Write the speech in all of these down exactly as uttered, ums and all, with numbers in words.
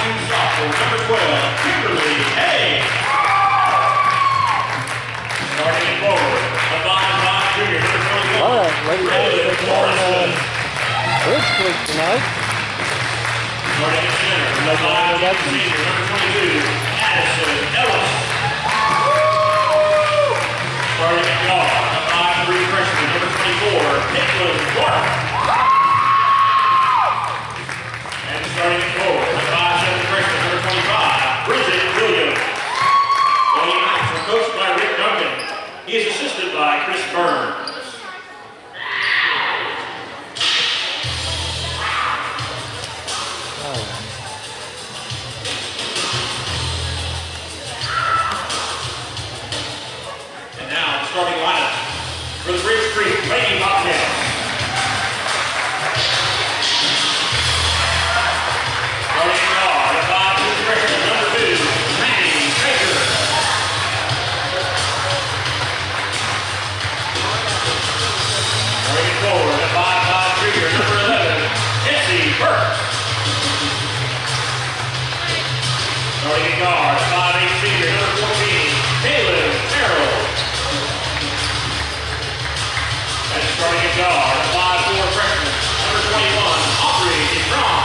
sophomore, number twelve, Kimberly Hay. Starting forward, Devon Vaughn Junior, number twenty-one. All right, Lady Hawks taking on uh, Bridgecreek tonight. Starting at center, Devon Senior, number twenty-two, Addison Ellis. Starting at guard, a five three freshman, number twenty-four, Nicholas Clark. And starting at forward, a five seven freshman, number twenty-five, Bridget Williams. Lady Knights are coached by Rick Duncan. He is assisted by Chris Burns. And now, starting lineup for the Bridgecreek Lady Bobcats. Starting guard, a five two freshman, number two, Manny Baker. Starting forward, a five five junior, number eleven, Jesse Burke. Starting guard, a five eight senior, number fourteen, Caleb Carroll. And starting at guard, a five four freshman, number twenty-one, Aubrey DeBron.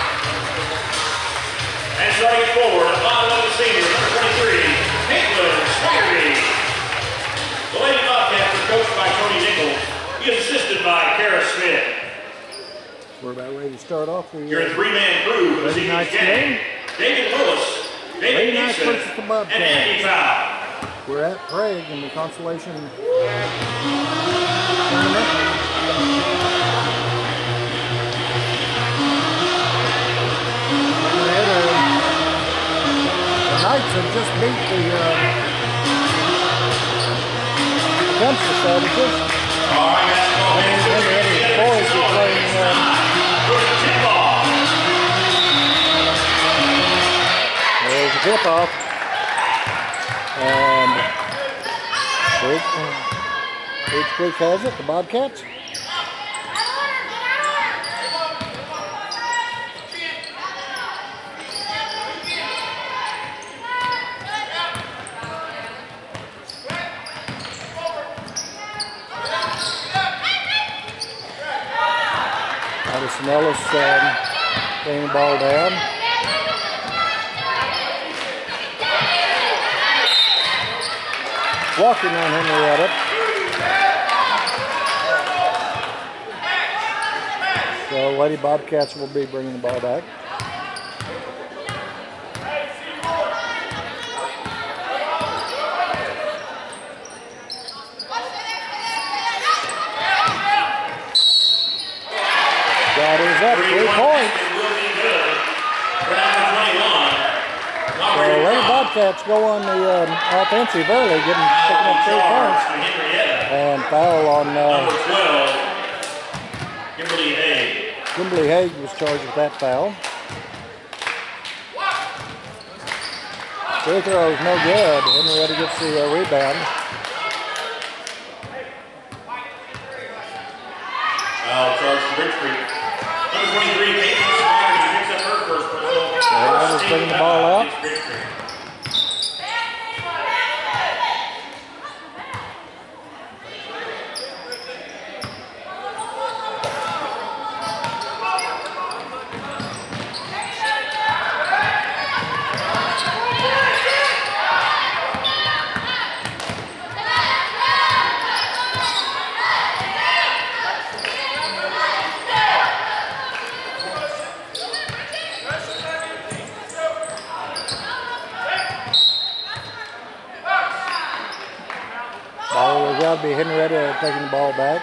And starting forward, a five eleven senior, number twenty-three, Caitlin Swaggerty. The Lady Bobcats are coached by Tony Nichols. He is assisted by Kara Smith. We're about ready to start off the Your three-man crew for this evening's game. David Willis, David Nixon, and Andy Powell. We're at Prague in the consolation tournament. The Knights have just beat the uh, Dempster Savages. All right, basketball fans, And the boys are playing uh, there's a tip-off. And Bridgecreek has it, the Bobcats. Addison Ellis um, bringing the ball down. Walking on Henrietta. So Lady Bobcats will be bringing the ball back. That is up, three points. So Lady Bobcats go on the um, offensive early, getting picking up three points. And foul on uh, twelve, Kimberly Haig. Kimberly Haig was charged with that foul. Free throw is no good. Henrietta gets the uh, rebound. Foul charge for Bridgecreek. Number twenty-three, Caitlin Swaggerty picks up her first personal. Henrietta's bringing the ball out. That'll be Henrietta taking the ball back.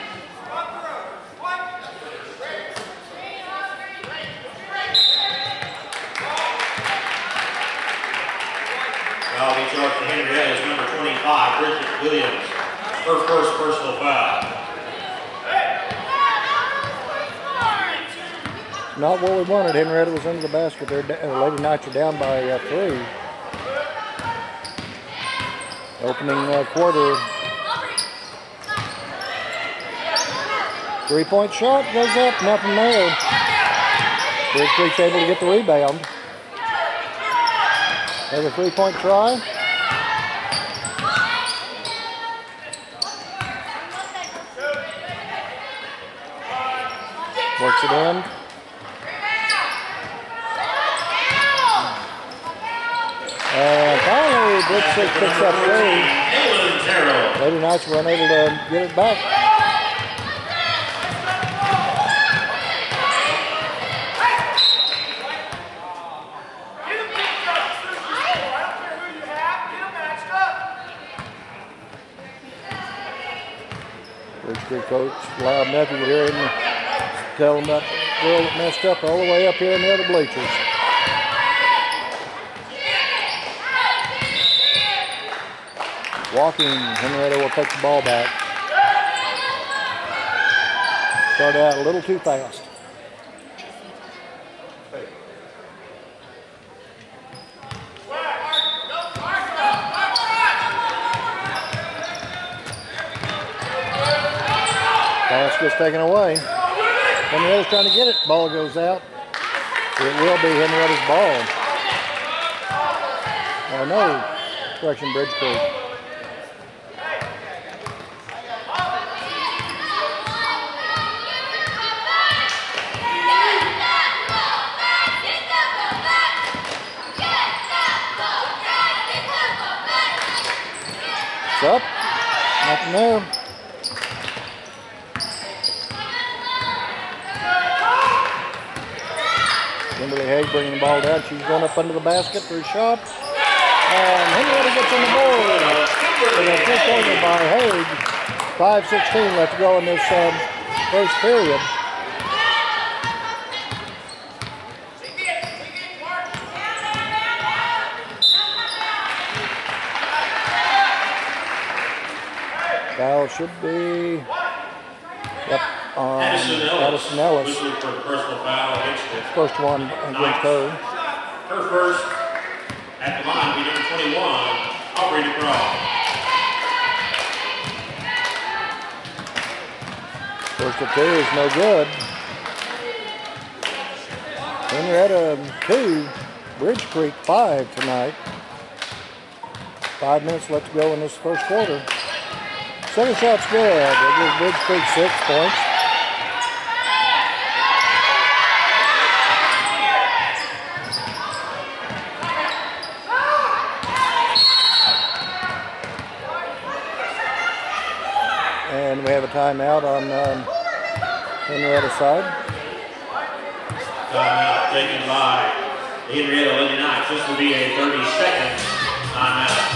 Foul be charged to Henrietta is number twenty-five, Bridget Williams. Her first personal foul. Not what we wanted. Henrietta was under the basket. Their Lady Knights are down by uh, three. Opening uh, quarter. Three-point shot goes up, nothing there. Bridgecreek's able to get the rebound. Have a three-point try. Works it in. And finally, Bridgecreek picks up three. Lady Knights were unable to get it back. Bridgecreek coach loud enough you could hear him tell him about the girl that messed up all the way up here near the bleachers. Walking, Henrietta will take the ball back. Started out a little too fast. Pass gets taken away. Henrietta's trying to get it. Ball goes out. It will be Henrietta's ball. Oh no, correction, Bridgecreek. It's up. Nothing there. Kimberly Haig bringing the ball down. She's going up under the basket for a shot. And Henrietta gets on the board. With a three-pointer by Haig. five sixteen left to go in this um, first period. Foul should be, yep, on Addison Ellis. For personal foul against it. First one against her. Her first at the line, be number twenty-one, Aubrey DeCraw. First of two is no good. Henrietta two, Bridgecreek five tonight. Five minutes left to go in this first quarter. Second shot's good. It gives Bridgecreek six points. And we have a timeout on um, Henrietta's side. Timeout taken by the Henrietta Lady Knights. This will be a thirty second timeout.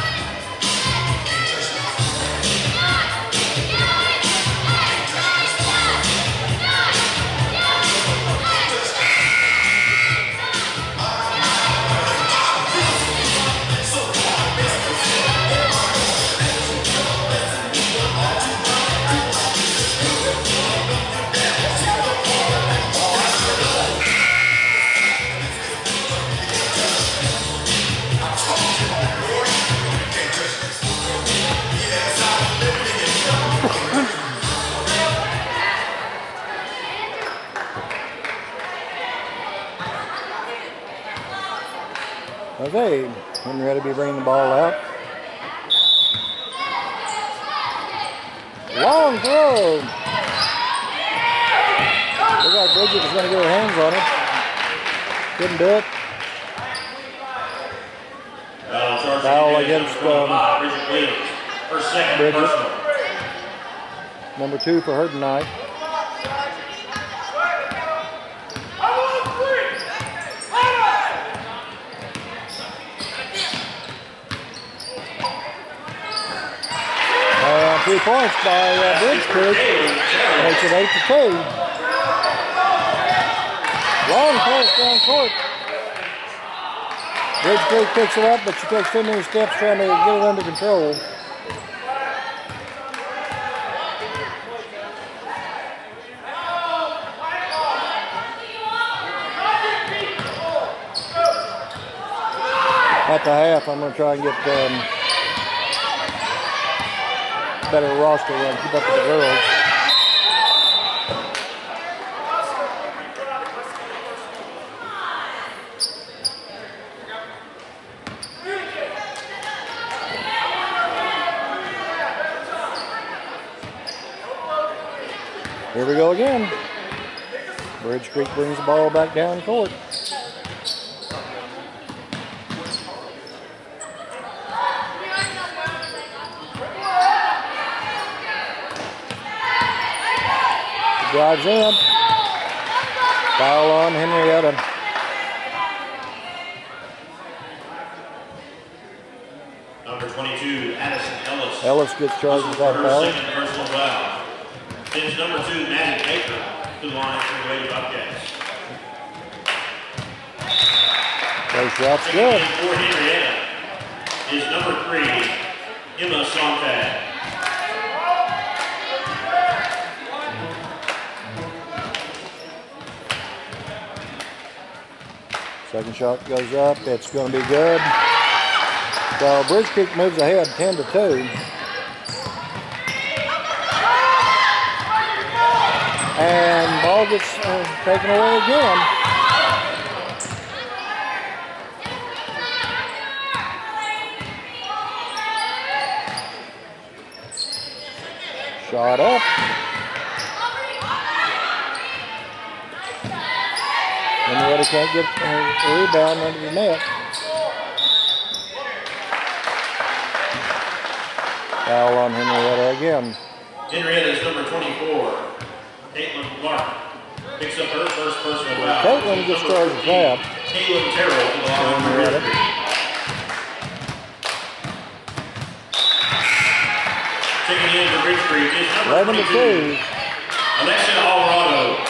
Okay, Henrietta be bringing the ball out. Long throw. Looked like Bridget was going to get her hands on it. Couldn't do it. Foul against um, Bridget. Number two for her tonight. Three points by uh, Bridgecreek. Makes it eight to two. Long pass down court. Bridgecreek picks it up, but she takes too many steps trying to get it under control. At the half, I'm going to try and get um, better roster run, keep up with the girls. Here we go again. Bridgecreek brings the ball back down court. He drives in. Foul on Henrietta. Number twenty-two, Addison Ellis. Ellis gets charged with that her foul. second personal foul. Sends number two, Maddie Baker, to the line for the Lady Bobcats. Those shots Checking good. in for Henrietta is number three, Emma Sontag. Second shot goes up. It's going to be good. So Bridgecreek moves ahead ten to two. And ball gets uh, taken away again. Shot up. Henrietta can't get a rebound under the net. Foul on Henrietta again. Henrietta is number twenty-four, Caitlin Clark. Picks up her first personal foul. Caitlin just charged with that. Caitlin Terrell to the line for Henrietta. Checking in for Bridgecreek is number eleven to twenty-two, two. Alexia Alvarado.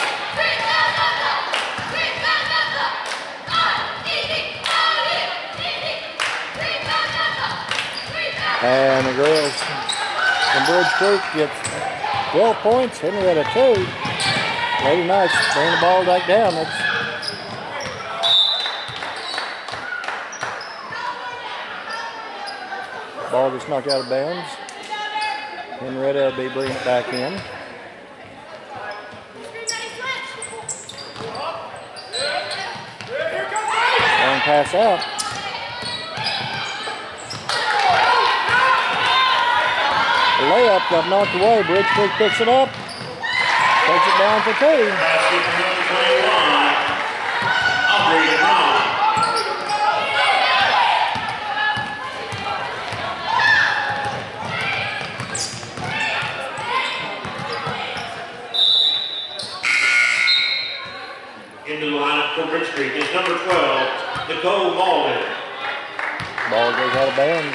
And the girls from Bridgecreek gets twelve points. Henrietta two. Lady Knights bring the ball back down. It's ball gets knocked out of bounds. Henrietta will be bringing it back in. Long pass out. The layup got knocked away. Bridgecreek picks it up. Takes it down for two. Basket for number twenty-one, Aubrey Brown. Into the lineup for Bridgecreek is number twelve, Nicole Malden. Ball goes out of bounds.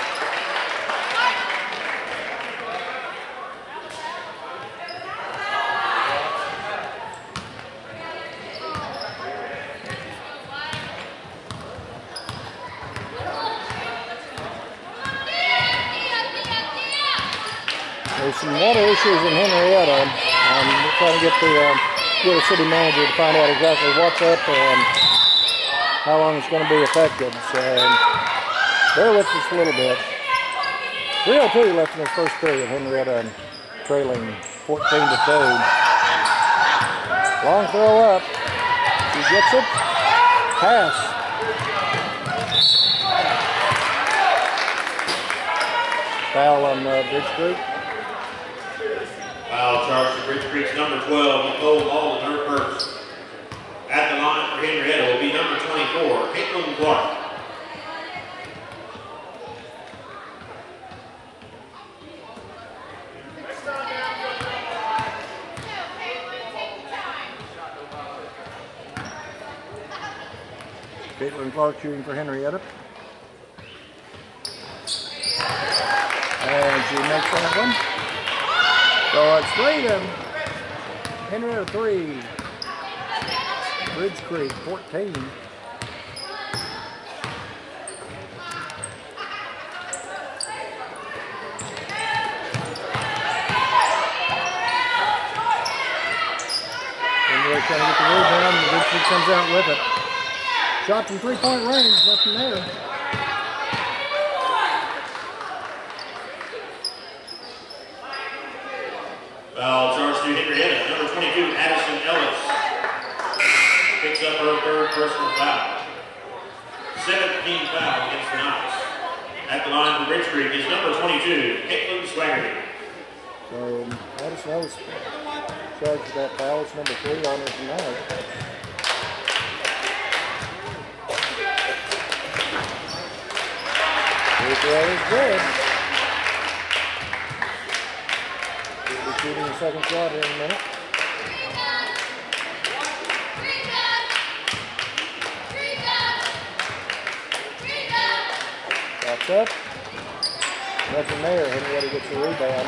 There's some water issues in Henrietta, and we're trying to get the uh, get the city manager to find out exactly what's up and how long it's going to be affected. So bear with us a little bit. three oh two left in this first period. Henrietta trailing fourteen to two. Long throw up. She gets it. Pass. Foul on uh, Bridgecreek. Foul charge for Bridgecreek's number twelve, Nicole Malden, her first. At the line for Henrietta will be number twenty-four, Caitlin Clark. Caitlin Clark shooting for Henrietta. And she makes that one. So it's three to Henrietta three. Bridgecreek fourteen. Henrietta trying to get the rebound, and Bridgecreek comes out with it. Shot from three-point range, nothing there. Foul charge to Henrietta, number twenty-two, Addison Ellis. Picks up her third personal foul. seventeen foul against the Knights. At the line for Bridgecreek is number twenty-two, Caitlin Swaggerty. So Addison Ellis charged with that foul. It's number three on her tonight. Free throw is good. She'll be shooting the second shot here in a minute. Pops up. Nothing there. Henrietta gets the rebound.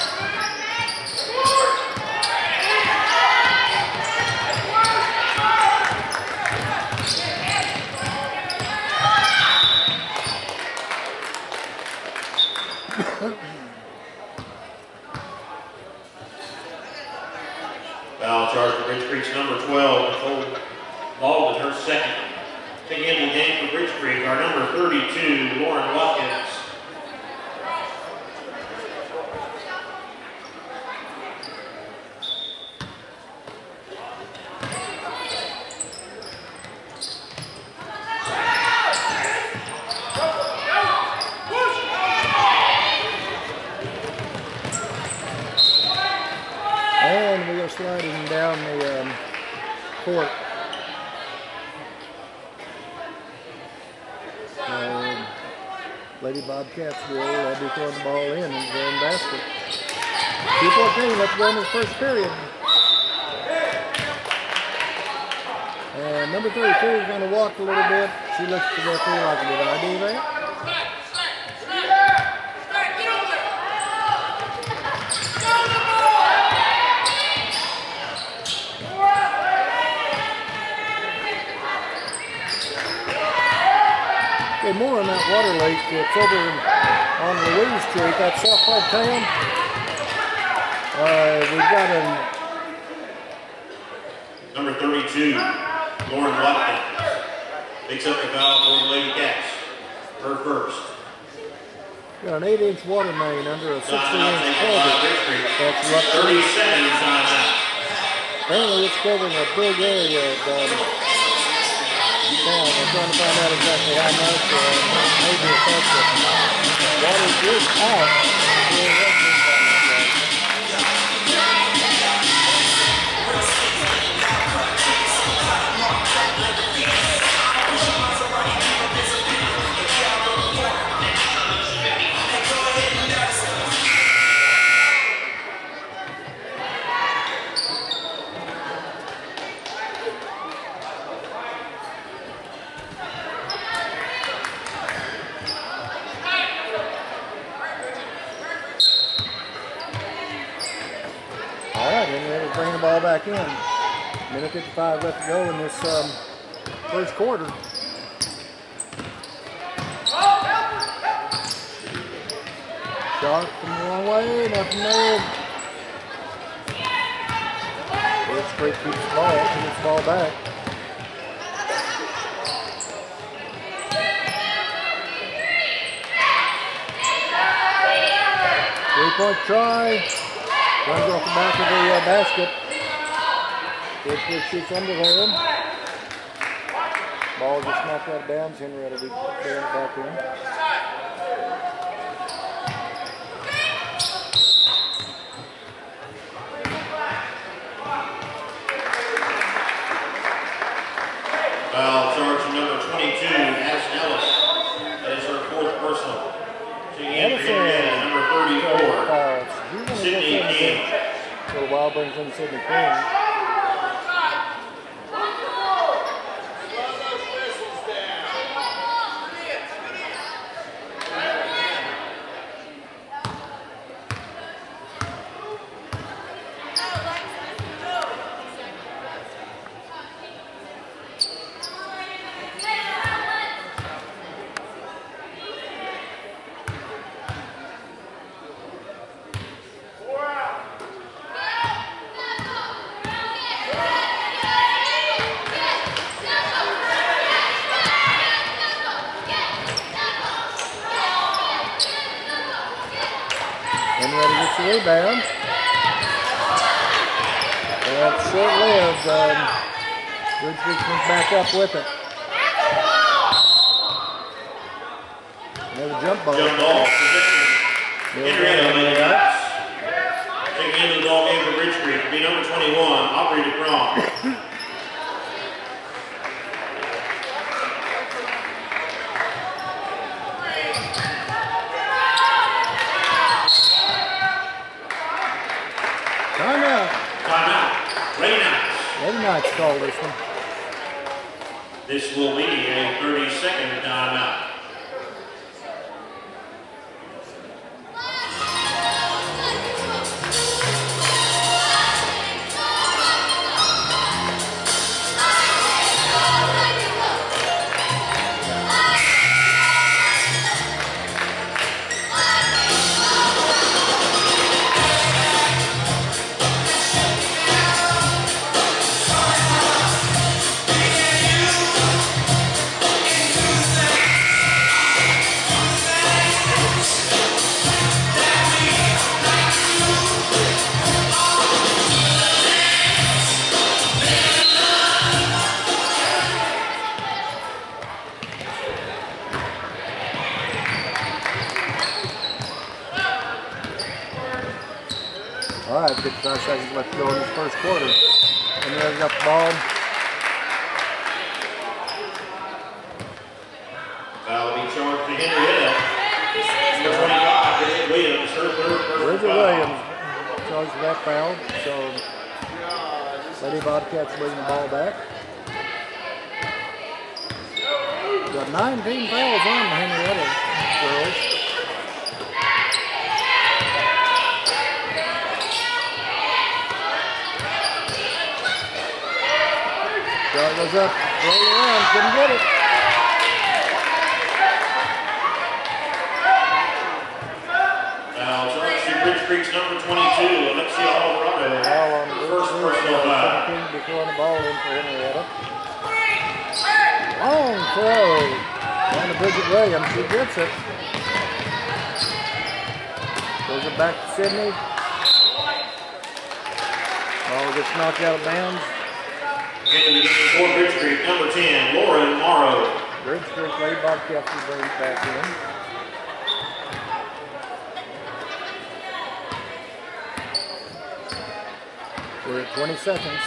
Foul charge for Bridgecreek's number twelve, Nicole Baldwin, her second. Taking into the game for Bridgecreek, our number thirty-two, Lauren Watkins. And we go sliding down the um, court. Um, Lady Bobcats will uh, be throwing the ball in and throwing the basket. two fourteen, let's go into the first period. And number thirty-two is going to walk a little bit. She looks to the referee like, did I do that? Okay, more on that water lake. It's over on Louise Street, that south part of town. Uh, we've got a Number thirty-two, Lauren Watkins, picks up the foul for the Lady Cats. Her first. got an eight inch water main under a sixty inch culvert that's ruptured. thirty seconds on that. Apparently it's covering a big area of um, town. We're trying to find out exactly how much or maybe it's up to water is out. Bring the ball back in. minute fifty-five left to go in this um, first quarter. Shot from the wrong way, nothing there. Bridgecreek keeps the ball, keeps the ball back. Three-point try. Runs off the back of the uh, basket. Bridgecreek shoots under there. Ball just knocked out of bounds. Henrietta will be throwing it back in. Foul charge number twenty-two, Addison Ellis. That is her fourth personal. Henrietta, number thirty-four. Sydney King. For a while brings in Sydney King. Rebound. That's short-lived. Um, Bridgecreek comes back up with it. Another jump ball. Jump ball. Henrietta, taking into the ball game for Bridgecreek will be number twenty-one, Aubrey DeCron. Timeout. Timeout. Lady Knights. Lady Knights call this one. This will be a thirty-second timeout. All right, fifty-five seconds left to go in this first quarter. And there's got the ball. Foul will be charged to Henrietta. Number twenty-five, Bridget Williams, her third personal Bridget foul. Williams charged that foul. So Lady Bobcats bring the ball back. Got nineteen fouls on the Henrietta girls. Shot goes up, roll around, couldn't get it. Foul charged to Bridgecreek's number twenty-two, Alexia Alvarado. Foul on the First personal foul. seventeen to throwing the ball in for Henrietta. Long throw on to Bridget Williams. She gets it. Goes it back to Sydney. Ball gets knocked out of bounds. In the game for Bridgecreek, number ten, Lauren Morrow. Bridgecreek Lady Bobcats will bring it back in. We're at twenty seconds.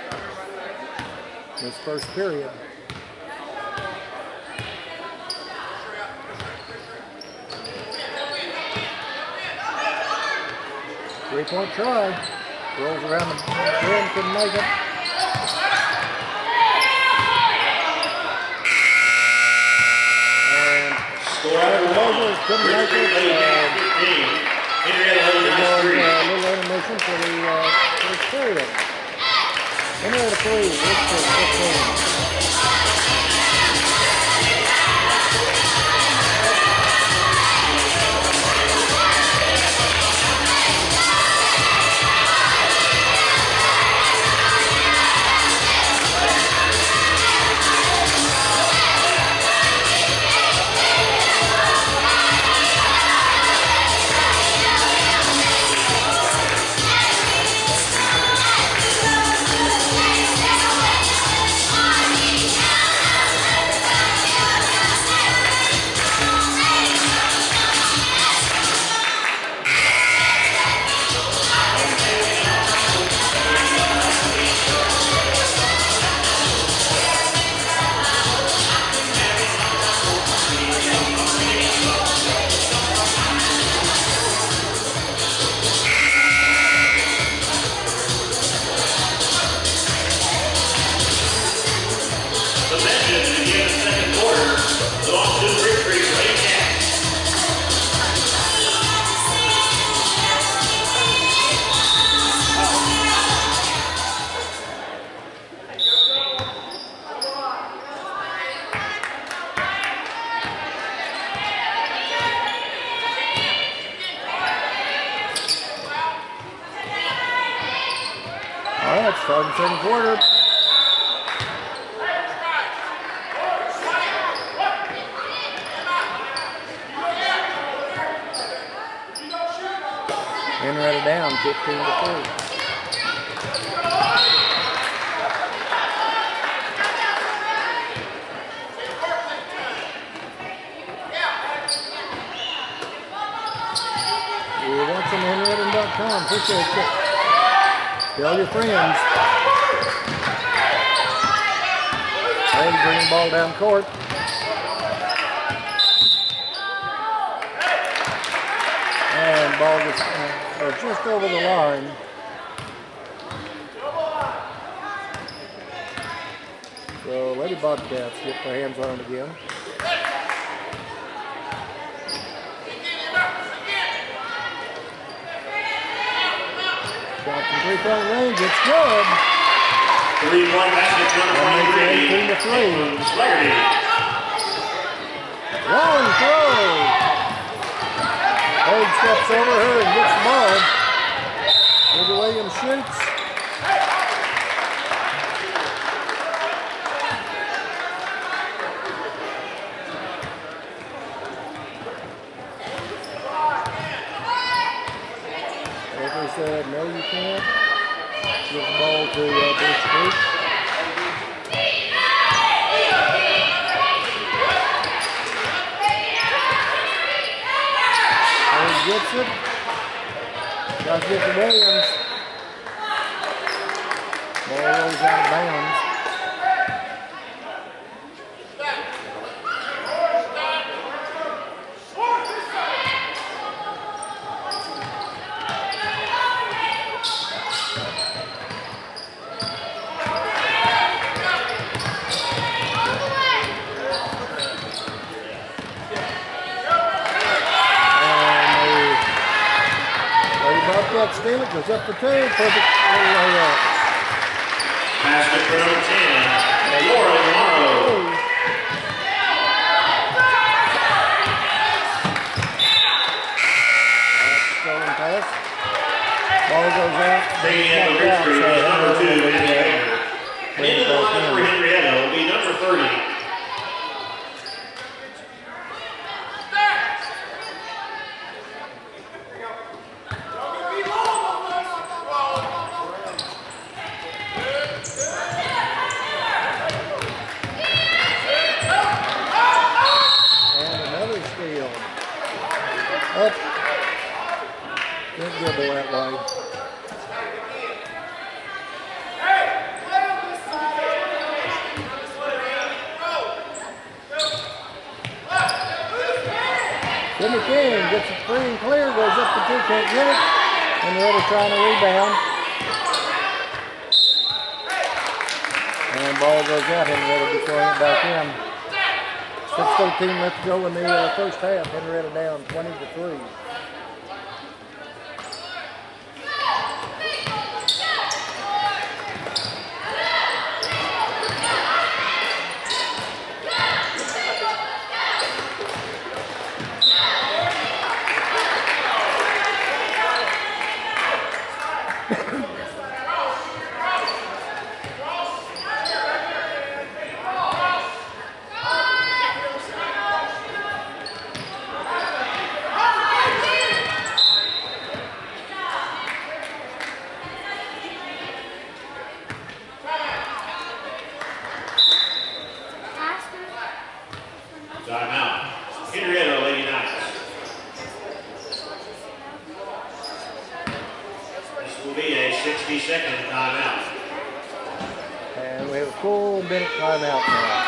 This first period. Three-point try. Rolls around the rim, couldn't make it. And Score after one. couldn't make Bridgecreek it. Lady Uh, fifteen. Henrietta Lady we're Knights going three. uh, a little intermission for the uh, first period. Henrietta three, Bridgecreek fifteen. All right, starting second quarter. Henrietta down, fifteen to three. You're watching Henrietta dot com. Appreciate it. Tell your friends. Hey, bringing the ball down court. And ball gets uh, just over the line. So Lady Bobcats get their hands on it again. Shot from three-point range, it's good. Three-point basket, number twenty-three. eighteen to three. Flaherty. Long throw. Haig steps over her and gets the ball. Lady Williams shoots. Baker said, no, you can't. Gives the ball to uh, Bridgecreek. Haig gets it. Got to get to Williams. Ball rolls out of bounds. Steal it, goes up for two, perfect layup. Basket for number ten, Laura Morrow. That's a stolen pass. Ball goes out. Taking at the Bridgecreek is number two, Henry Baker. And into the line for Henrietta will be number thirty. Up. Can't dribble that way. Jimmy King gets it free and clear, goes up to two, can't get it. And the other trying to rebound. And ball goes out, Henrietta be throwing it back in. six thirteen left to go in the uh, first half. Henrietta down twenty to three. Timeout. Henrietta, Lady Knights. This will be a sixty second timeout. And we have a full minute timeout now.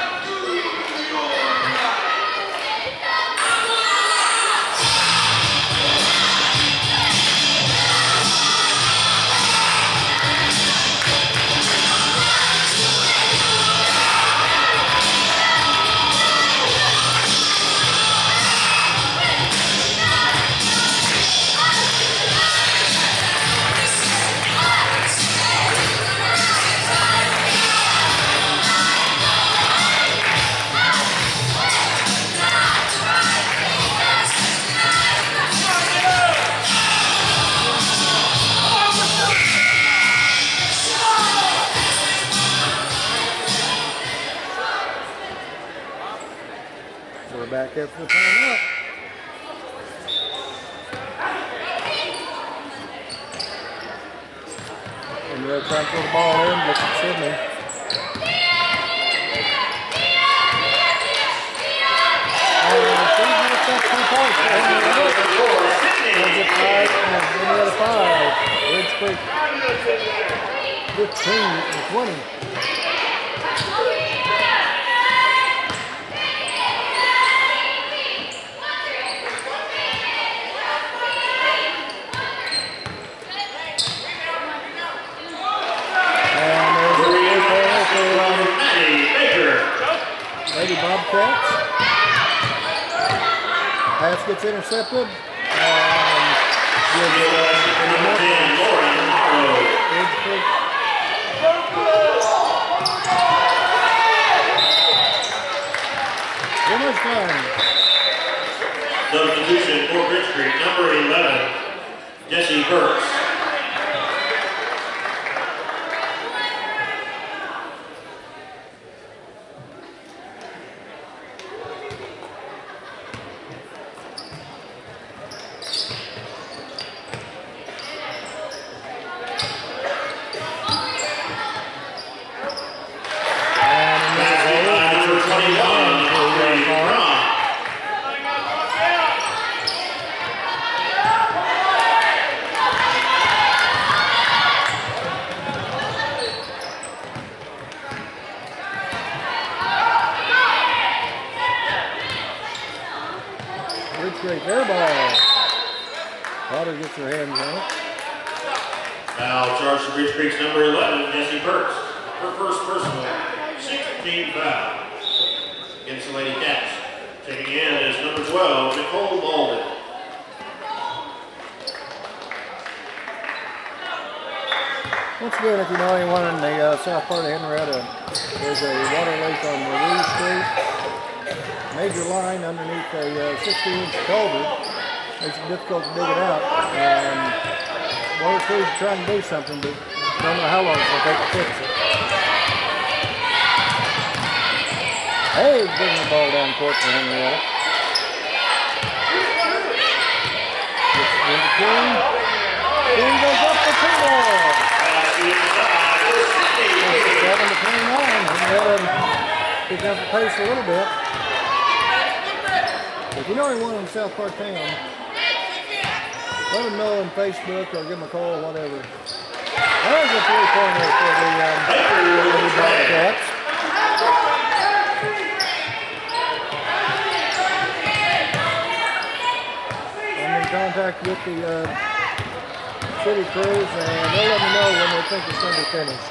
We're back after the timeout. And they're trying to throw the ball in, look at Sydney. And Sydney gets that two points. And the other five. Bridgecreek fifteen and twenty. And there's a free throw for um, Lady Bobcats. Pass gets intercepted. Um, gives it Bridgecreek. Too much time. Substitution for Bridgecreek, number eleven, Jesse Burks. Bridgecreek air ball. Potter gets her hands on it. Foul charge to Bridgecreek's number eleven, Jesse Burks. Her first personal, sixteen foul against the Lady Cats. Checking in is number twelve, Nicole Baldwin. Once again, if you know anyone in the uh, south part of Henrietta, there's a water leak on Marie Street. Major line underneath a sixty inch uh, culvert. Makes it difficult to dig it out. And water crews are trying to do something, but don't know how long it's going to take to fix it. Hey, bringing the ball down court for Henrietta. Gets it into King. King goes up for two more. seven to twenty-nine. Henrietta picking up the pace a little bit. If you know anyone in South Park Town, let them know on Facebook or give them a call, whatever. There's a three-pointer for the um, Bobcats. I'm in contact with the uh, city crews, and they'll let me know when they think it's going to be finished.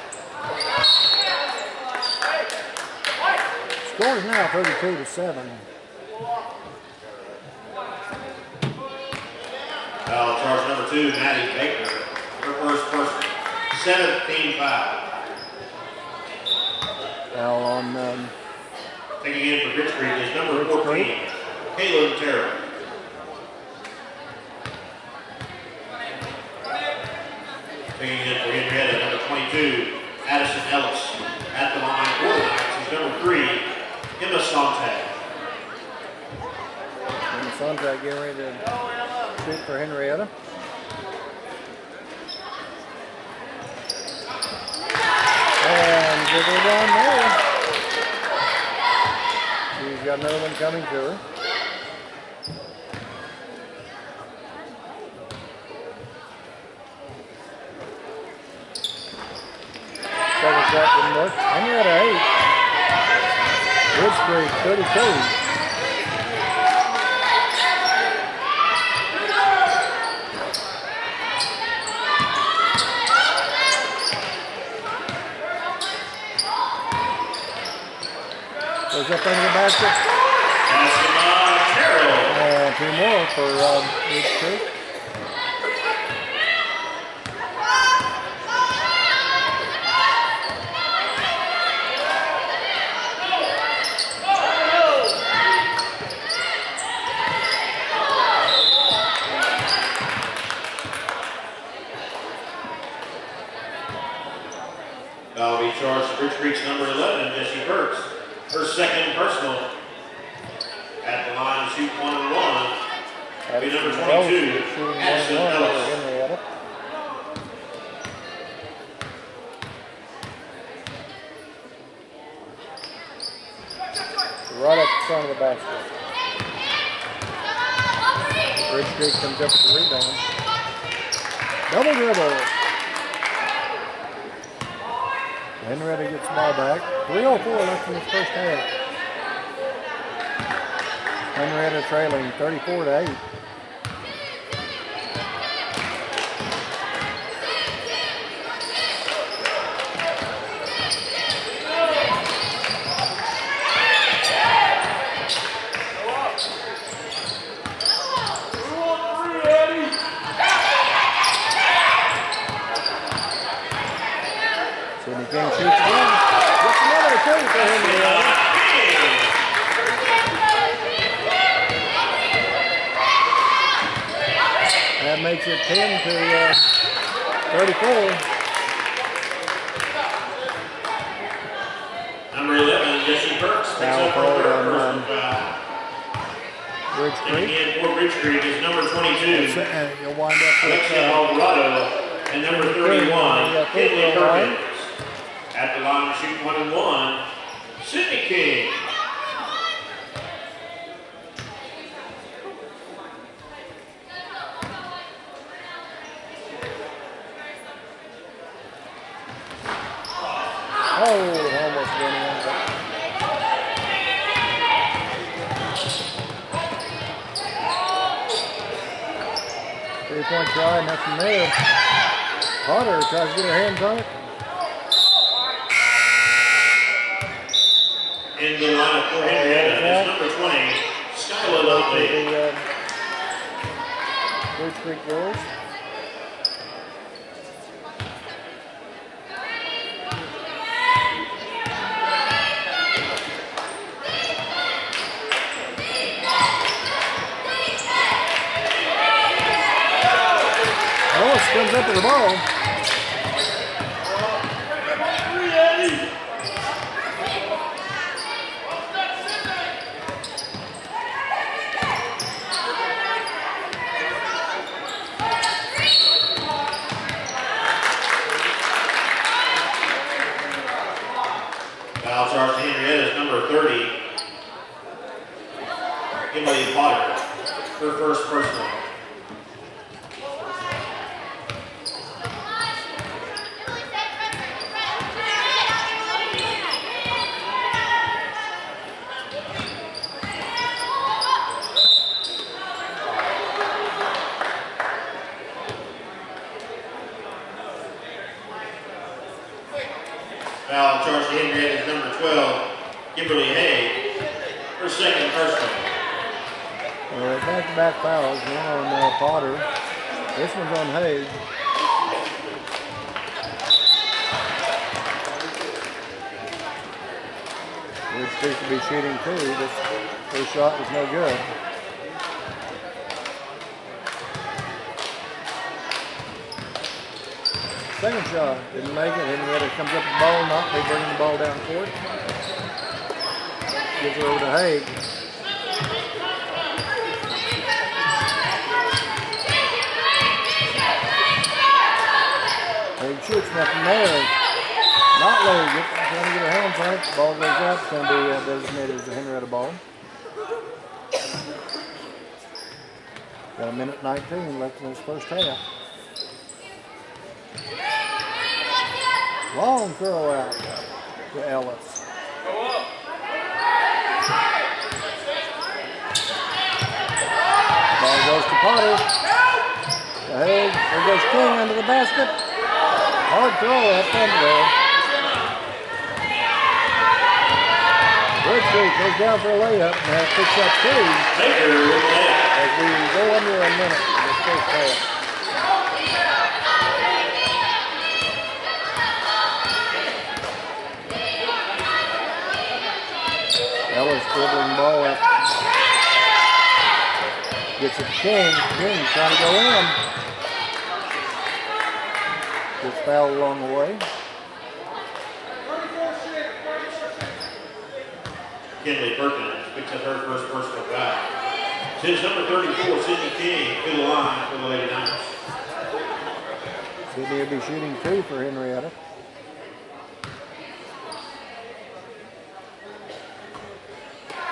Score is now thirty-two to seven. Foul charge number two, Maddie Baker. Her first person, seventeen foul. Foul on um, taking in for Bridgecreek is number fourteen, Kaylin Terrell. Taking in for Henrietta, number twenty-two, Addison Ellis. At the line for the Knights is number three, Emma Sontag. Emma Sontag getting ready to shoot for Henrietta. And give her down there. She's got another one coming to her. Second shot didn't work. Henrietta eight. Bridgecreek thirty-two. Goes up under the basket. And two more for um, Bridgecreek. That'll be charged to Bridgecreek's number eleven, Jesse Burks. Her second personal. At the line to shoot one and one. That'll be number twenty-two, Addison Ellis. Right up the front of the basket. Bridgecreek comes up with the rebound. Double dribble. Henrietta gets the ball back. three oh four left in the first half. Henrietta trailing thirty-four to eight. Sydney King shoots again. Gets another two for Henrietta. That makes it ten to uh, thirty-four. Number eleven, Jesse Burks. Foul called on um, Bridgecreek. Again for Bridgecreek is number twenty-two. And you'll wind up with Alexia uh, Alvarado and number thirty-one, yeah, Caitlin line. Perkins. At the line to shoot one and one, Sydney King. Oh, almost went in. Three-point try, nothing there. Potter tries to get her hands on it. In the lineup for Henrietta is number twenty, Skyla Lovely. The uh, Bridgecreek girls. Ellis comes up with the ball. Foul charge to Henrietta is number thirty, Emily Potter, her first personal. Foul charge to Henrietta is number twelve, Kimberly Hay, her second personal. Well, back-to-back fouls, one on uh, Potter. This one's on Haig. Bridgecreek to be shooting two. This first shot was no good. Second shot, didn't make it. Henrietta comes up with the ball, not they bringing the ball down court. Gives it over to Haig. Haig shoots, nothing there. Not Lee, trying to get her hands on it. The ball goes up, it's going to be uh, designated as a Henrietta ball. Got a minute nineteen left in this first half. Long throw out to Ellis. Ball goes to Potter. To Haig. There goes King under the basket. Hard throw up under there. Bridgecreek goes down for a layup and has picks up two. As we go under a minute in this first half. Ellis dribbling ball up. Gets it to King. King trying to go in. Gets fouled along the way. Kinley Perkins picks up her first personal foul. Since number thirty-four, Sydney King, to the line for the Lady Knights. Sydney will be shooting two for Henrietta.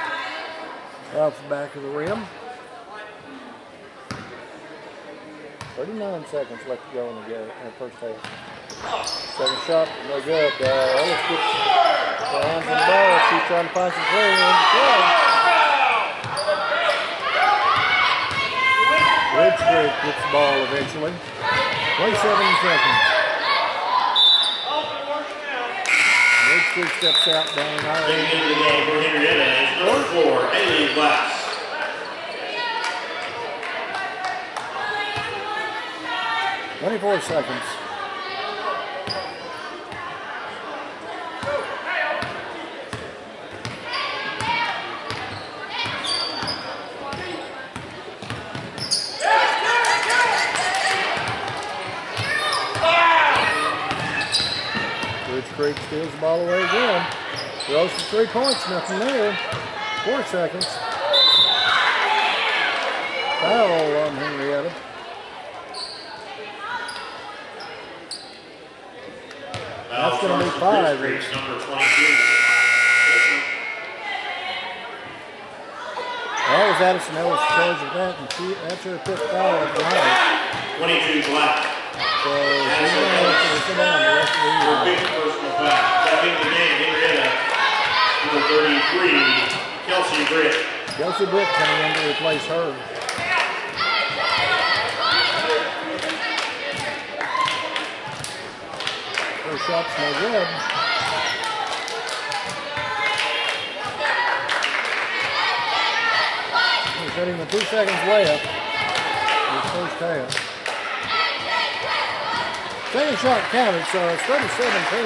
Off the back of the rim. thirty-nine seconds left to go in the, game, in the first half. Second shot, no good. Uh, Ellis gets their hands on the ball. She's trying to find some play in the play. Bridgecreek gets the ball eventually. twenty-seven seconds. Bridgecreek steps out down in our Taking into the game for Henrietta is number four, Haley Glass. twenty-four seconds. Bridgecreek steals the ball away again. Throws for three points, nothing there. Four seconds. Foul on Henrietta. That's going to be five. Number twenty-two. That was Addison Ellis in charge of that, and she, that's her fifth foul of the night. twenty-two Black. So she's going to have to sit down the rest of the Her year. fifth personal foul. Second the game, Henrietta. Number thirty-three, Kelsey Britt. Kelsey Britt coming in to replace her. First shot's no good. He's hitting the two seconds left in his first half. Second shot counted, so it's thirty-seven ten.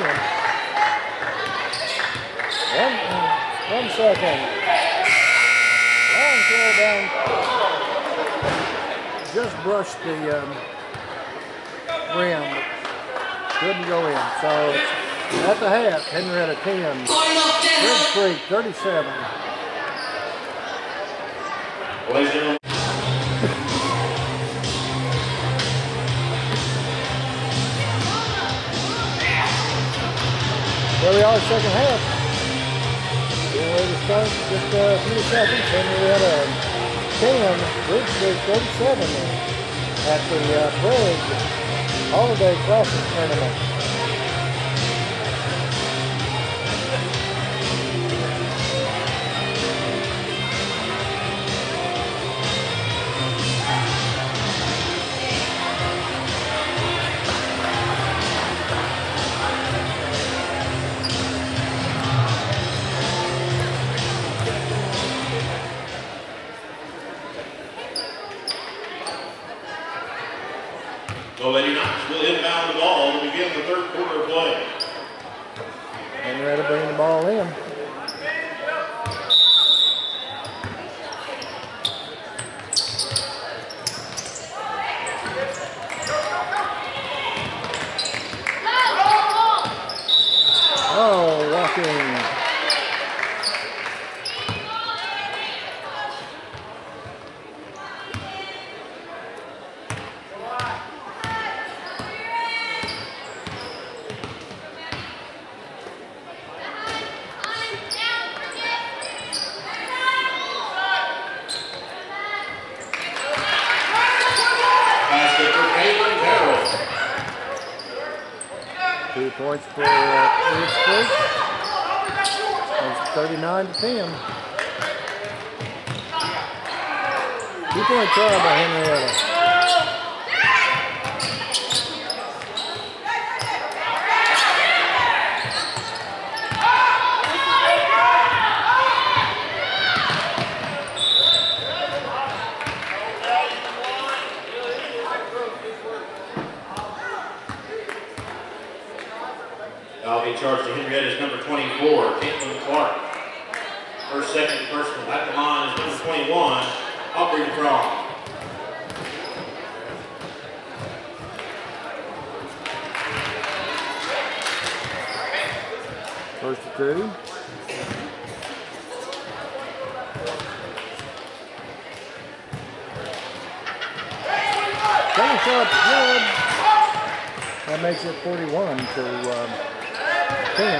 One, one second. Long throw down. Just brushed the um, rim. Couldn't go in. So at the half, Henrietta ten. Bridgecreek thirty-seven. Ladies and gentlemen. There we are, second half. Getting ready to start, just a few seconds. Henrietta ten, Bridgecreek thirty-seven at the uh, Craig Holiday Classic Tournament. So Lady Knights will inbound the ball to begin the third quarter of play. Henrietta bringing the ball in. Oh, walking. Two points for uh, Bridgecreek. It's thirty-nine to ten. Two-point try by Henrietta. I'll be charged to Henrietta's number twenty-four, Caitlin Clark. First, second, personal. At the line is number twenty-one, Aubrey Crawl. First to two. Second shot good. That makes it forty-one to um, ten.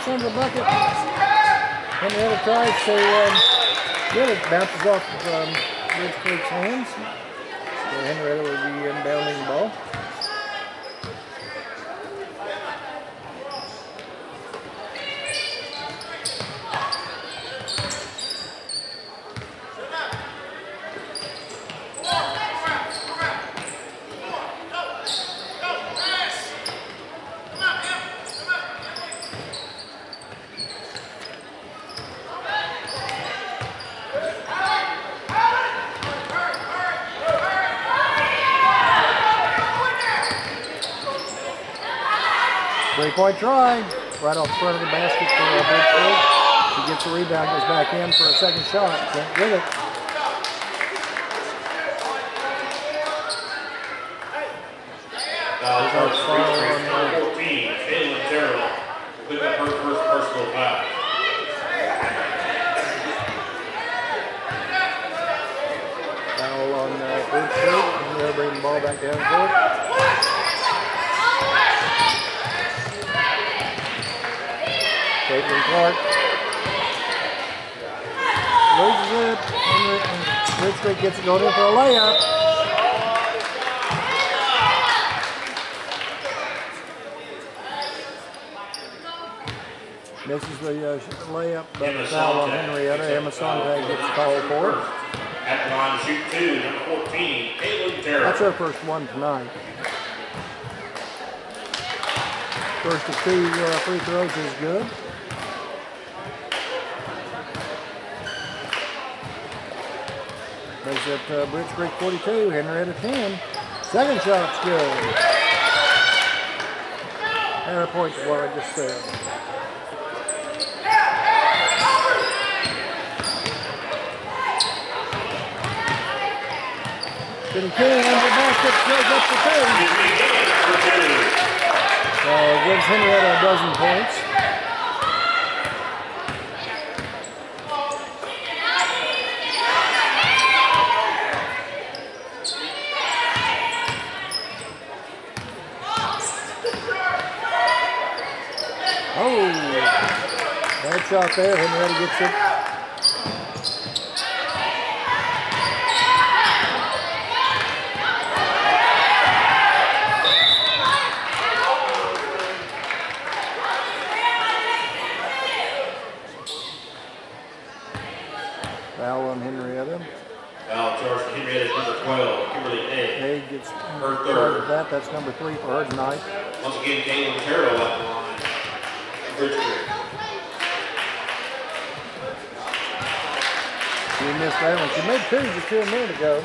pass under the bucket. Henrietta tries to um, get it. Bounces off of um, Bridgecreek's hands. So Henrietta will be inbounding the ball. Three-point try, right off the front of the basket for uh, Bridgecreek. She gets the rebound, goes back in for a second shot. Can't get it. Foul charge for Bridgecreek, number fourteen, Caitlin Terrell. Pick up her first personal foul. Foul on uh, Bridgecreek, and they're bringing the ball back down court. Caitlin Clark loses it. Bridgecreek gets it going in for a layup. Misses the uh, layup, but the foul on Henrietta. Emma Sontag gets called for it. At the line, shoot two, number fourteen, Caitlin Terrell. That's her first one tonight. First of two uh, free throws is good. Makes it uh, Bridgecreek forty-two, Henrietta ten. Second shot's good. And a point to what I just said. Sydney King under the basket, goes up for two. Uh, gives Henrietta a dozen points. Oh, bad shot there. Henrietta gets it. Foul on Henrietta. Foul charge for Henrietta, number twelve, Kimberly Hay. Hay gets her charged third. with that. That's number three for her tonight. Once again, Caitlin Terrell at the line. Bridgecreek. She missed that one. She made two just a minute ago.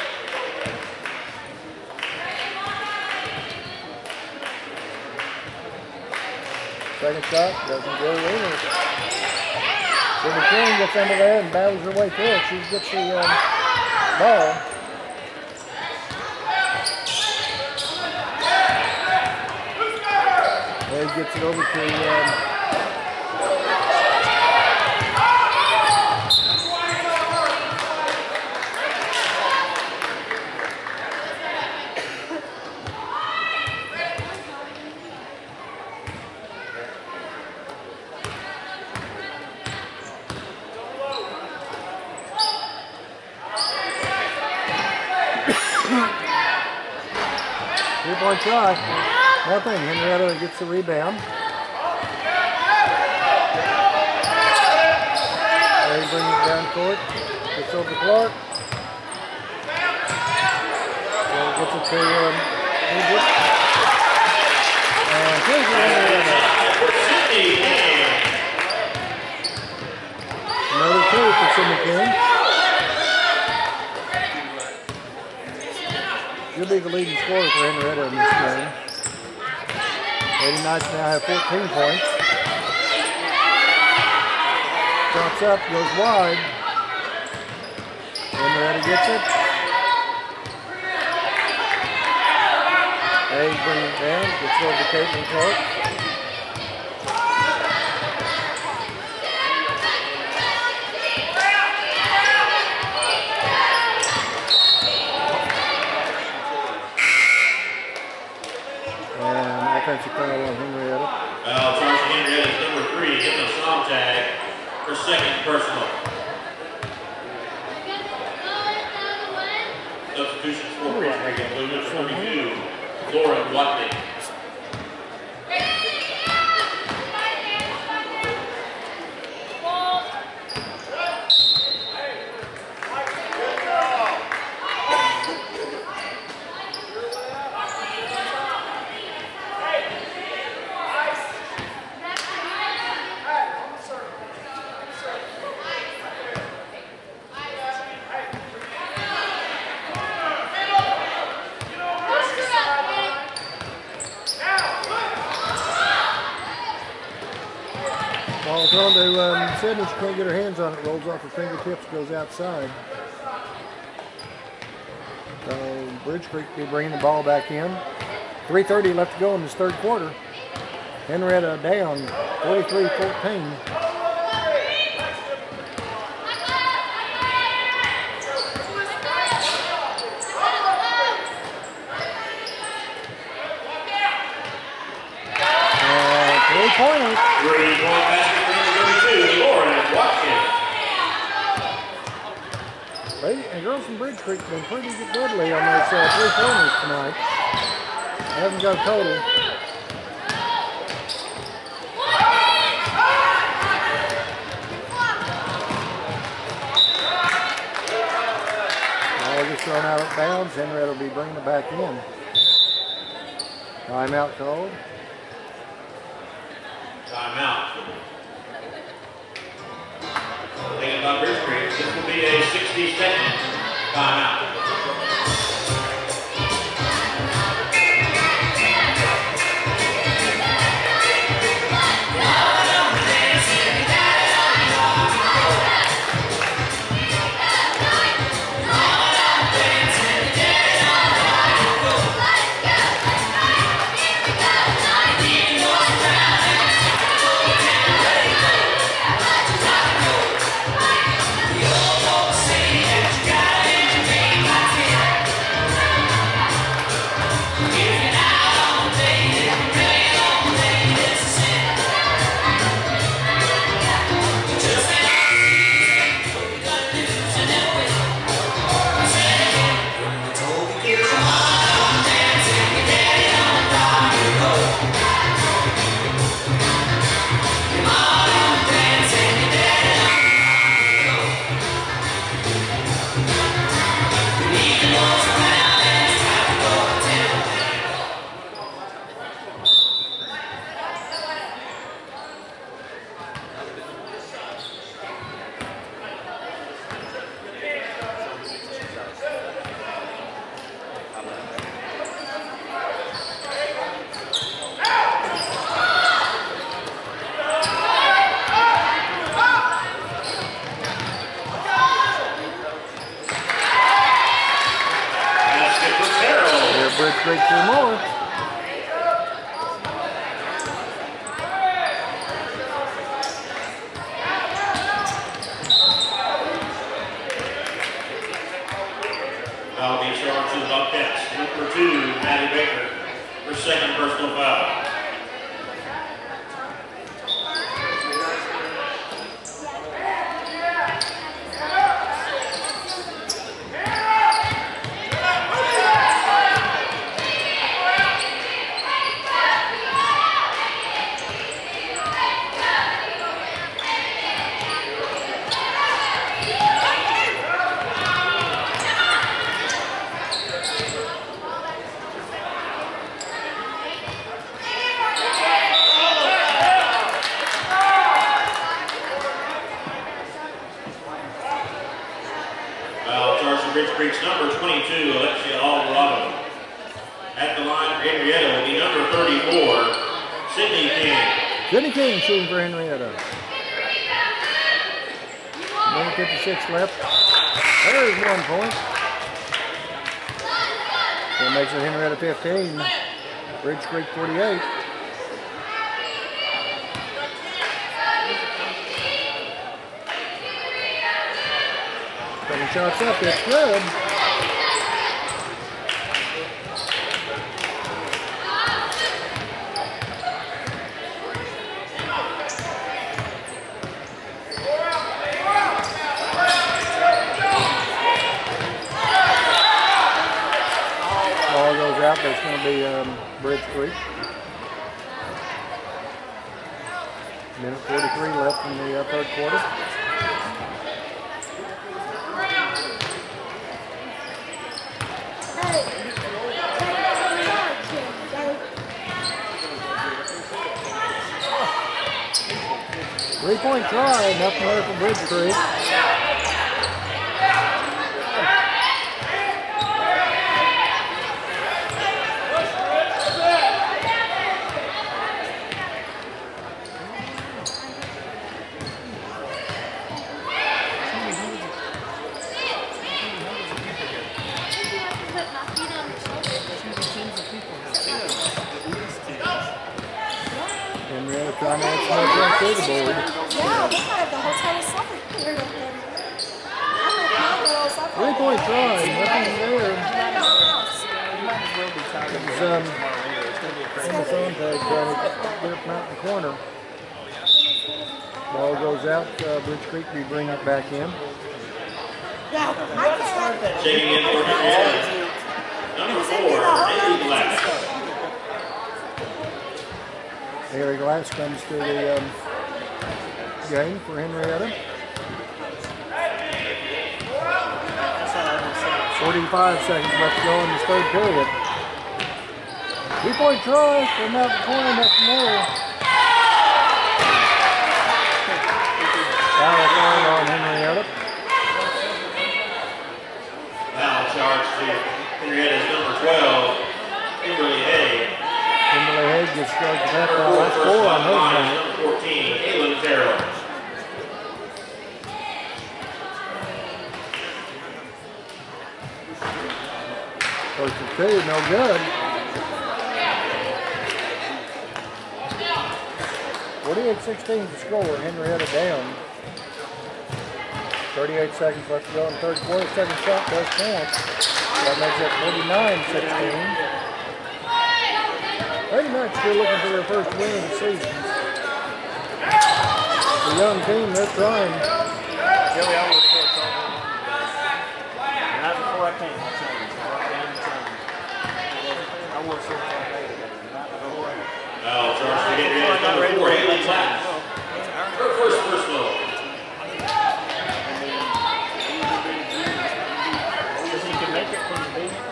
Second shot doesn't go either. Sydney King gets under there and battles her way through it. She gets the um, ball. Ed gets it over to um, three-point try. Nothing. Henrietta gets the rebound. They bring it down court. Gets over to Clark. So gets it to um, Egypt. And here's the Henrietta. Another two for Sydney King. She'll be the leading scorer for Henrietta in this game. Lady Knights now have fourteen points. Drops up, goes wide. Henrietta gets it. Hayes brings it down, gets it over to Caitlin Clark. And offensive foul on Henrietta. Foul charge Henrietta's number three, hit the song tag for second personal. Substitutions for Bridgecreek include number thirty-two, Lauren Watney. Ball thrown to um, Sydney. She can't get her hands on it. Rolls off her fingertips, goes outside. So Bridgecreek will be bringing the ball back in. three thirty left to go in this third quarter. Henrietta down forty-three fourteen. Three-pointer. Three-point basket for number thirty-two, Lauren Watkins. Ladies and girls from Bridgecreek have been pretty deadly on those uh, three-pointers tonight. They haven't got a total. Ball just thrown out of bounds. Henrietta will be bringing it back in. Timeout called. Timeout. Taken by Bridgecreek. This will be a sixty second timeout. Bridgecreek two more. Foul being charged to the Bobcats. Number two, Maddie Baker, for second personal foul. Bridgecreek's number twenty-two, Alexia Alvarado. At the line for Henrietta will be number thirty-four, Sydney King. Sydney King shooting for Henrietta. minute fifty-six left. There's one point. That makes it Henrietta fifteen, Bridgecreek forty-eight. Seven shots up, it's good. Ball goes out, but it's going to be um, Bridgecreek. Minute forty-three left in the uh, third quarter. Three-point try, nothing there for Bridgecreek. Henrietta trying to add some more points to the board. Yeah, we have the hotel soccer here. Three-point try, nothing there. It was um, Thomas Ontag trying to get up out in the corner. Ball goes out, uh, Bridgecreek will bring it back in. Checking in for Henrietta. Number four, Haley Glass. Haley Glass comes to the um, game for Henrietta. forty-five seconds left to go in this third period. Two-point try from out the corner, nothing there. Foul called on Henrietta. Foul charge to Henrietta's number twelve, Kimberly Hay. Kimberly Hay gets charged with that foul. That's four on her night. Number fourteen, Kaylin Terrell. First and two, no good. forty-eight sixteen to score, Henrietta down. thirty-eight seconds left to go in the third quarter. Second shot does count. That makes it forty-nine sixteen. Lady Knights still looking for their first win of the season. The young team, they're trying. Kelly, I was coach all day long. Not before I came. I changed. I worked so far later. Not before I came. Foul charge to Henrietta's number four, Haley Glass. Her first personal. Because he can make it from the beginning.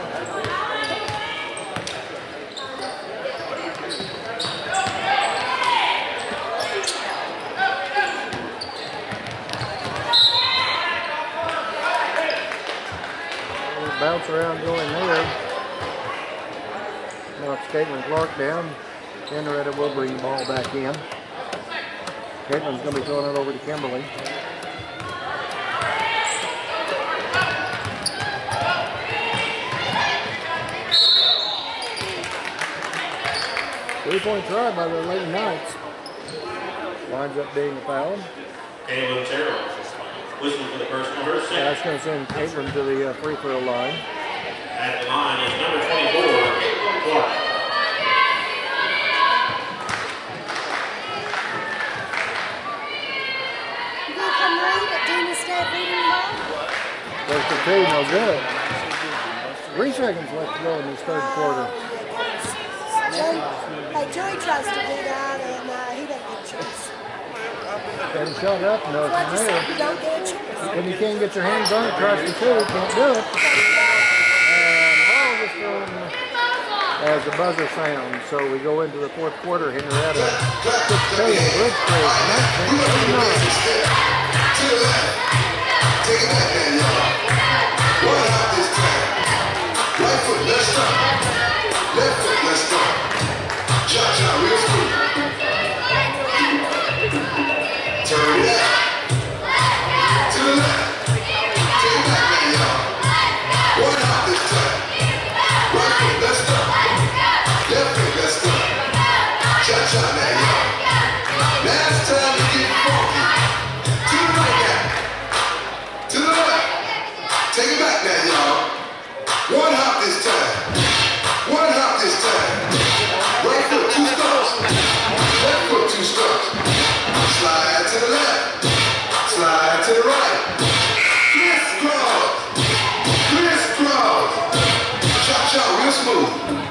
Bounce around going there. Knocks Caitlin Clark down. Henrietta will bring the ball back in. Caitlin's going to be throwing it over to Kimberly. Three-point try by the Lady Knights. Winds up being a foul. Kaylin Terrell. Whistling for the personal. Her second. That's going to send Caitlin to the uh, free throw line. At the line is number twenty-four, Caitlin Clark. You gonna come read at Dean State reading tomorrow? First and two, no good. Three seconds left to go in this third quarter. Joey, hey, Joey tries to do that, and uh, he doesn't get a chance. Got it shot up, no, Like it's you from said, you there. don't get a chance. When you can't get your hands on it, tries to two, can't do it. And ball gets thrown as the buzzer sounds. So we go into the fourth quarter. Henrietta sixteen, Bridgecreek nineteen thirty-nine. To the left. Take it back there, y'all. One hop this time. Right foot, let's start. Left foot, let's start. Cha-cha, real smooth. Turn it out. To the left. Take it back there, y'all. One hop this time. Right foot, let's start. Left foot, let's start. Cha-cha now, y'all. Now it's time to get funky. To the right now. To the left. Take it back now, y'all. One hop this time. smooth.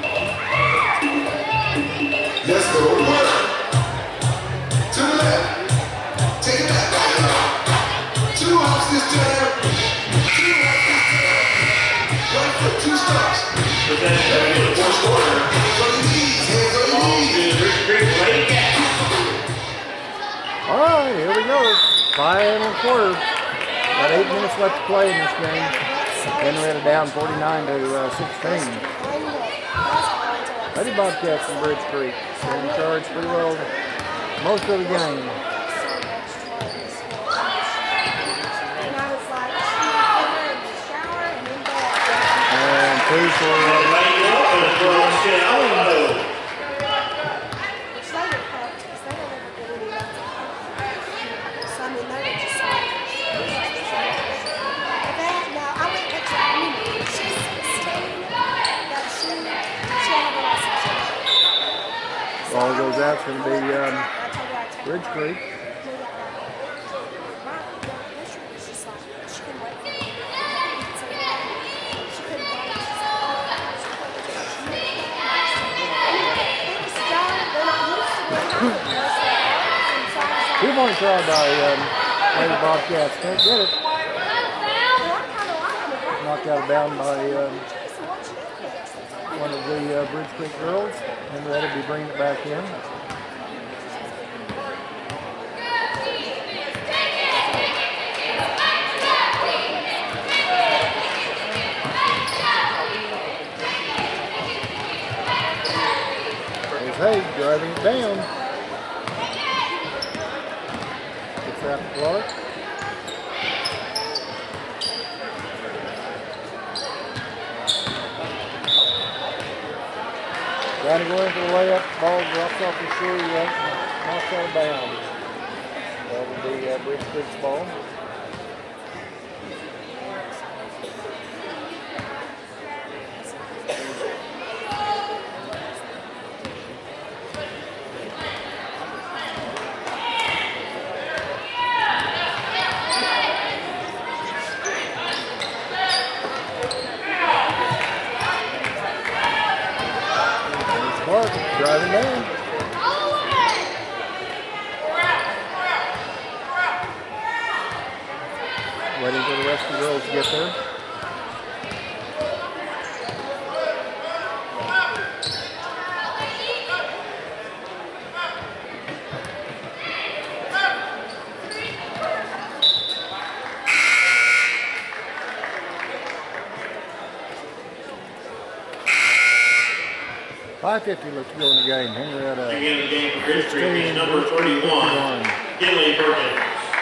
Let's go to work. To the left. Take it back, back, y'all. Two hops this time. Two hops this time. Right foot, two stops. One quarter. On your knees, hands on your knees. All right, here we go. Five and a quarter. Got eight minutes left to play in this game. Henrietta down forty-nine to sixteen. Lady Bobcats from Bridgecreek. They're in charge pretty well most of the game. And two for ball goes out. It's going to be um, Bridgecreek. Two-point try by um, Lady Bobcats. Can't get it. Knocked out of bounds by um, one of the uh, Bridgecreek girls. Henrietta will be bringing it back in. There's Haig driving it down. Gets out to Clark. Trying to go in for the layup. Ball drops off the shoe, right? Knocks out of bounds. That will be uh, Bridgecreek's ball. Clark driving down. Waiting for the rest of the girls to get there. five fifty left to go in the game. Henrietta. Again, the game for Bridgecreek is number thirty-one, Kinley Perkins.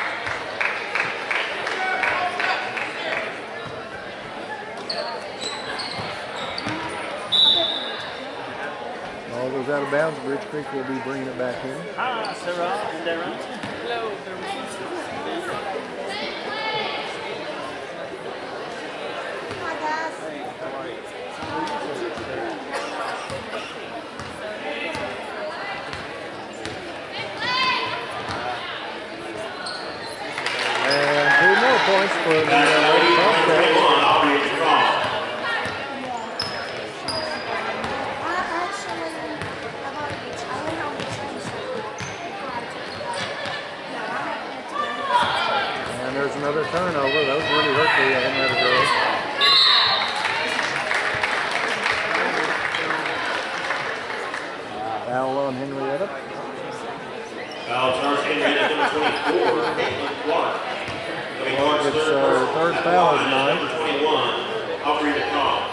Ball goes out of bounds. Bridgecreek will be bringing it back in. Hi, Sarah and Darren. Hello. Hi, guys. How are you? And two more points for the uh, Lady Bobcats. And there's another turnover. Those really hurt the uh, Henrietta girls. Foul on Henrietta. Foul charge Henrietta, number twenty-four, Caitlin Clark. Clark gets uh, third foul of the night. Number twenty-one, operator call.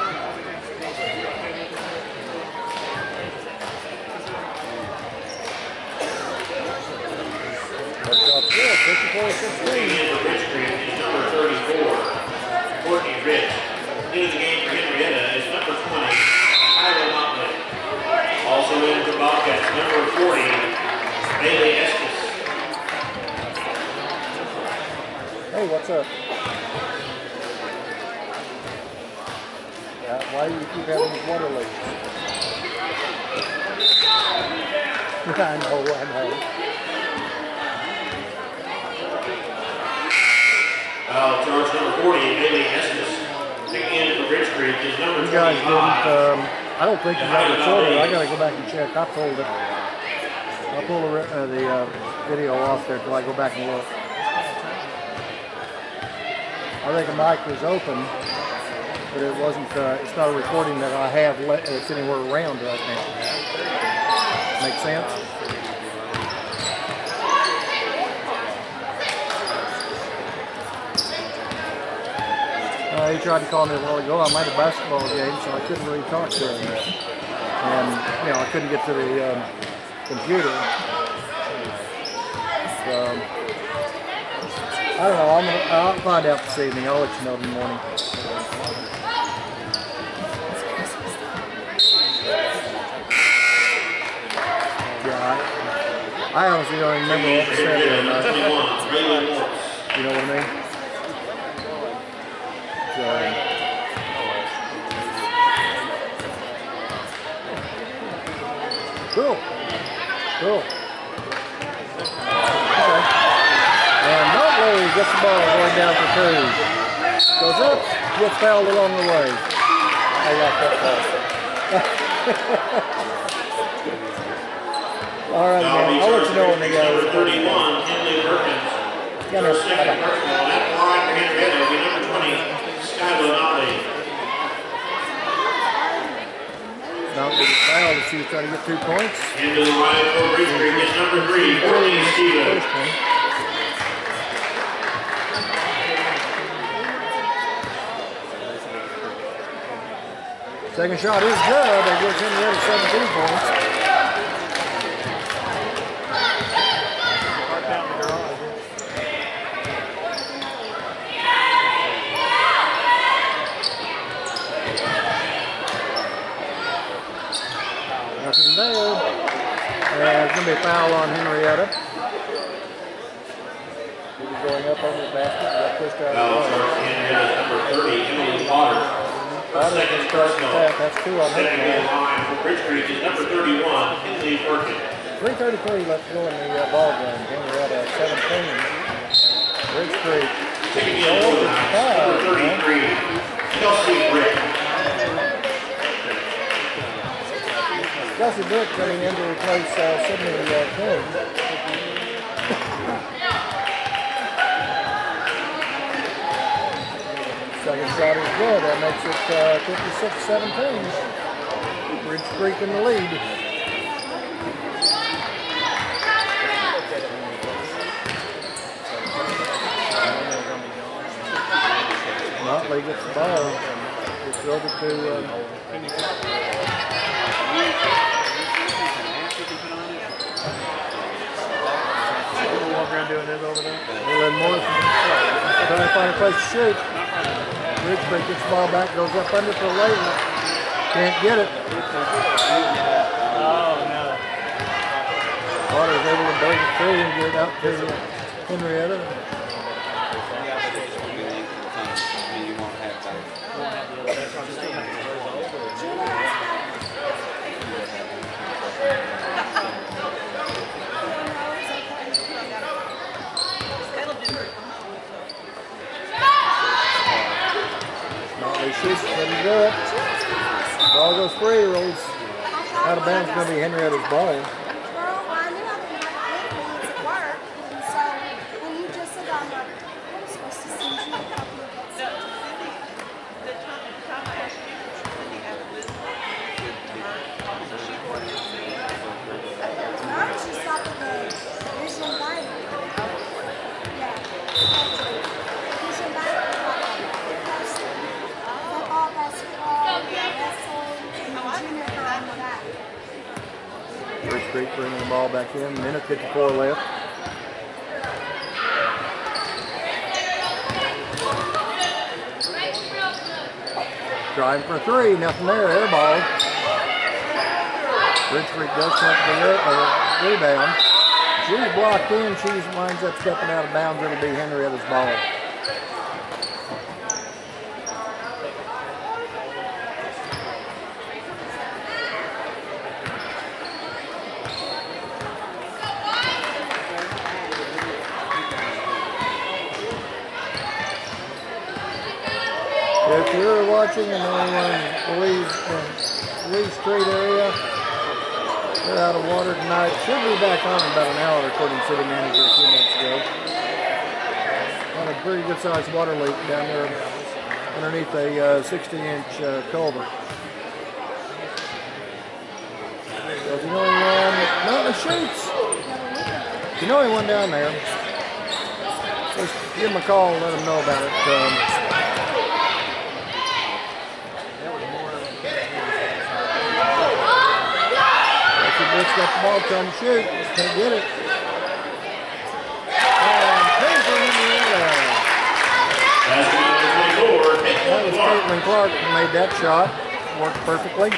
That's off good, fifty-four sixteen. Moving in for Bridgecreek is number thirty-four, Courtney Rich. Into the game for Henrietta is number twenty, Kyla Motley. Also in for Bobcats, number forty, Bailey Estes. Hey, what's up? Yeah, why do you keep having these water leaks? I know, I know. Foul charge number forty, Bailey Estes. Taking in for Bridgecreek is number You guys didn't, twenty-five. um, I don't think you got recorded. I gotta go back and check. I pulled it. I pulled the, uh, the uh, video off there till I go back and look. I think the mic was open, but it wasn't, uh, it's not a recording that I have let, it's anywhere around right now. Make sense? Uh, he tried to call me a while ago. I'm at a basketball game, so I couldn't really talk to him. And, you know, I couldn't get to the um, computer. So, I don't know. I'm gonna, I'll find out this evening. I'll let you know in the morning. Yeah, I, I honestly don't even remember what was said there. You know what I mean? So, cool. Cool. Okay. And Motley gets the ball going down for two. Goes up, gets fouled along the way. I like that pass. All right, man. I'll let you know when they go. Number thirty-one, Henley Perkins. Yeah, no, Her second bye-bye. personal. That line for Henrietta will be number twenty, Skylar Notley. Notley gets fouled as she was trying to get two points. Into the line for Bridgecreek is number three, Courtney Stevens. Second shot is good. That gives Henrietta seventeen points. Nothing there. And it's going to be a foul on Henrietta. He was going up over the basket. Got pushed out of the Foul way. charge Henrietta's number thirty, Emily Potter. Her second personal. That's two on her. Setting the line for Bridgecreek is number thirty-one, Henley Perkins. three thirty-three left to go in the uh, ball game. Henrietta seventeen. Bridgecreek. Taking the overtime, number thirty-three, Kelsey Brick. Kelsey Brick coming in to replace uh, Sydney uh, King. Second shot is good. That makes it uh, fifty-six seventeen. Bridgecreek in the lead. Notley gets the ball. It's over to um, Lynn Morrison. Trying to find a place to shoot. Bridgecreek gets the ball back, goes up under for Layton. Can't get it. Oh, no. Potter's able to break it free and get it out to Henrietta. Notley shoots, couldn't do it. Ball goes free, rolls out of bounds. Going to be Henrietta's ball. Well, I knew I didn't have it with me. It's at work. And so when you just said that, I'm like, I'm supposed to send you a copy of that. I just thought that the Vision Bank. Yeah. Vision Bank was like football, basketball, wrestling, and junior high and that. Bridgecreek bringing the ball back in. Minute fifty-four left. Driving for three. Nothing there. Air ball. Bridgecreek does come up with a uh, rebound. She's blocked in. She winds up stepping out of bounds. It'll be Henrietta's ball. if you're watching and anyone in Louise, in Louise Street area, they're out of water tonight. Should be back on in about an hour, according to city manager a few minutes ago. Got a pretty good sized water leak down there underneath a uh, sixty inch uh, culvert. So if you know anyone, not in the chutes, if you know anyone down there, just give them a call and let them know about it. Um, Rick's got the ball, trying to shoot, can't get it. And Caitlin Henrietta. That was Caitlin Clark who made that shot. Worked perfectly.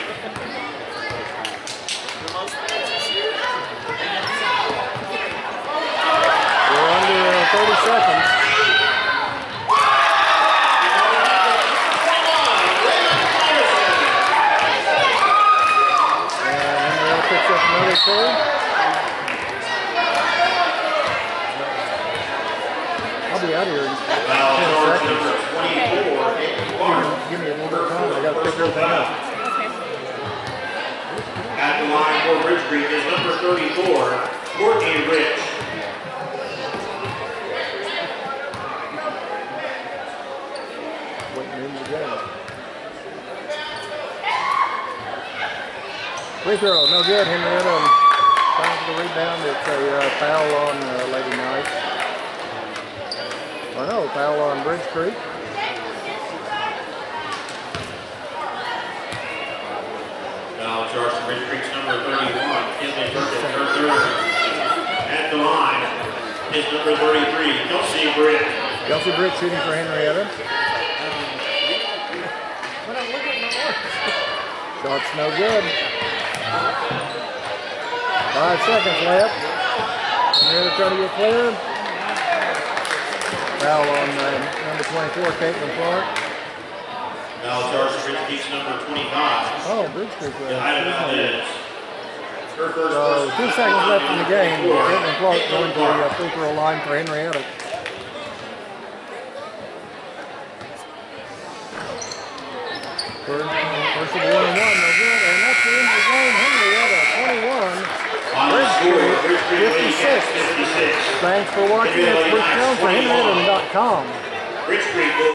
We're under uh, thirty seconds. Another two. I'll be out of here in ten seconds. Give me a little bit of time. I got to pick everything up. At the line for Bridgecreek is number thirty-four, Courtney Rich. Waiting in the game. Free throw, no good. Henrietta trying for the rebound. It's a uh, foul on uh, Lady Knight. Oh no, foul on Bridgecreek. Foul charge to Bridgecreek's number thirty-one, Kinley Burkett, her third. At the line is number thirty-three, Kelsey Britt. Kelsey Britt shooting for Henrietta. Shot's no good. Five seconds left. Henrietta trying to get clear. Foul on uh, number twenty-four, Caitlin Clark. Foul charge to Bridgecreek's number twenty-five. Oh, Bridgecreek. Uh, Ida Valdez. Her first so two seconds left in the game. Caitlin Clark going to the uh, free throw line for Henrietta. First, first of one and one, no good, and that's the end of the game. Henrietta twenty-one, Bridgecreek fifty-six. Thanks for watching. It's Bruce Jones for Henrietta dot com.